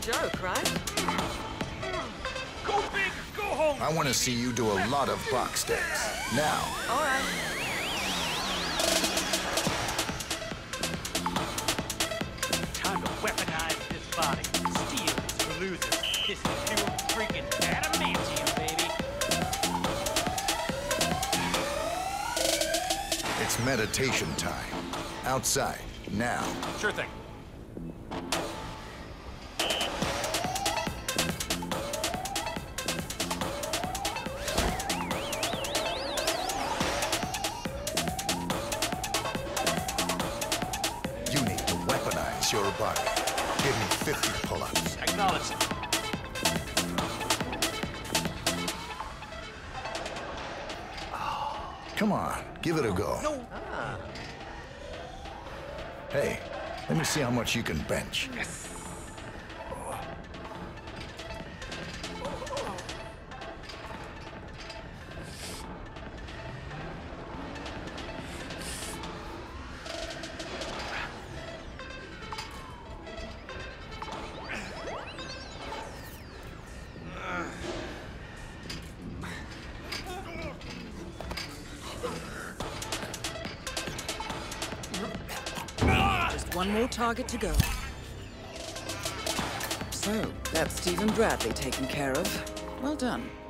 joke, right? Go big, go home! I want to see you do a lot of box steps. Now. All right. Time to weaponize this body. Steel is for losers. This is pure freaking adamantium, baby. It's meditation time. Outside. Now. Sure thing. You need to weaponize your body. Give me 50 pull-ups. Acknowledge it. Come on, give it a go. No. Hey, let me see how much you can bench. Yes. Just one more target to go. So, that's Stephen Bradley taken care of. Well done.